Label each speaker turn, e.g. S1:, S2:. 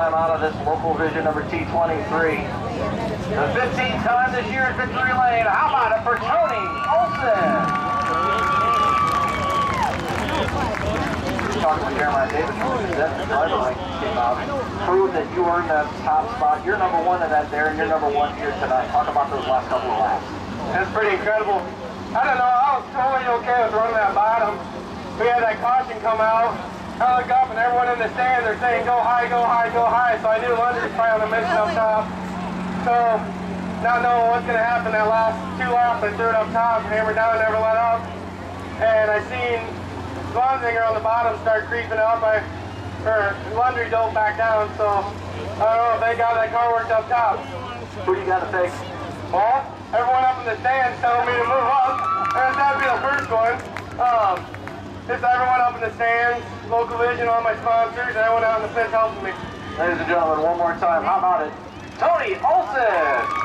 S1: time out of this local vision number T23. The 15th time this year at Victory Lane. How about it for Tony Olson? Talking to Jeremiah Davis from the driver rank came out. Proved that you earned that top spot. You're number one in that there, and you're number one here tonight. Talk about those last couple of laps.
S2: That's pretty incredible. I don't know, I was totally okay with running that bottom. We had that caution come out. I look up and everyone in the stand, they're saying go high, go high, go high. So I knew Lundry was probably on the mission up top. So, not knowing what's going to happen that last 2 laps, I threw it up top, hammered down, never let up. And I seen Lonzinger on the bottom start creeping up. Lundry don't back down, so I don't know if they got that car worked up top.
S1: Who do you got to thank?
S2: Well, everyone up in the stands telling me to move up. And that'd be the first one. Just everyone up in the stands, local vision, all my sponsors, everyone out in the pits helping me.
S1: Ladies and gentlemen, one more time, how about it? Tony Olson!